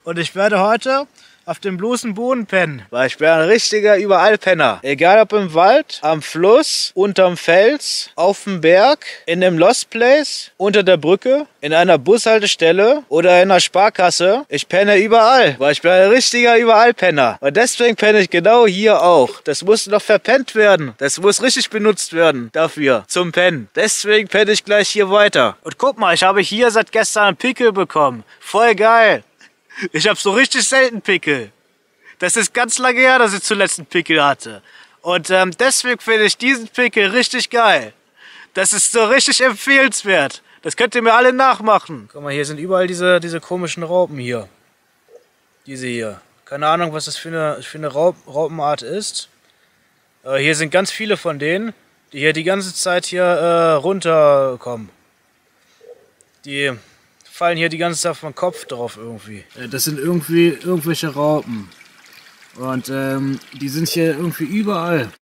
Und ich werde heute auf dem bloßen Boden pennen. Weil ich bin ein richtiger Überallpenner. Egal ob im Wald, am Fluss, unterm Fels, auf dem Berg, in einem Lost Place, unter der Brücke, in einer Bushaltestelle oder in einer Sparkasse. Ich penne überall, weil ich bin ein richtiger Überallpenner. Und deswegen penne ich genau hier auch. Das muss noch verpennt werden. Das muss richtig benutzt werden dafür, zum Pennen. Deswegen penne ich gleich hier weiter. Und guck mal, ich habe hier seit gestern einen Pickel bekommen. Voll geil. Ich habe so richtig selten Pickel. Das ist ganz lange her, dass ich zuletzt einen Pickel hatte. Und deswegen finde ich diesen Pickel richtig geil. Das ist so richtig empfehlenswert. Das könnt ihr mir alle nachmachen. Guck mal, hier sind überall diese komischen Raupen hier. Diese hier. Keine Ahnung, was das für eine Raupenart ist. Aber hier sind ganz viele von denen, die hier die ganze Zeit hier runterkommen. Die fallen hier die ganze Zeit auf meinen Kopf drauf irgendwie. Das sind irgendwelche Raupen. Und die sind hier irgendwie überall.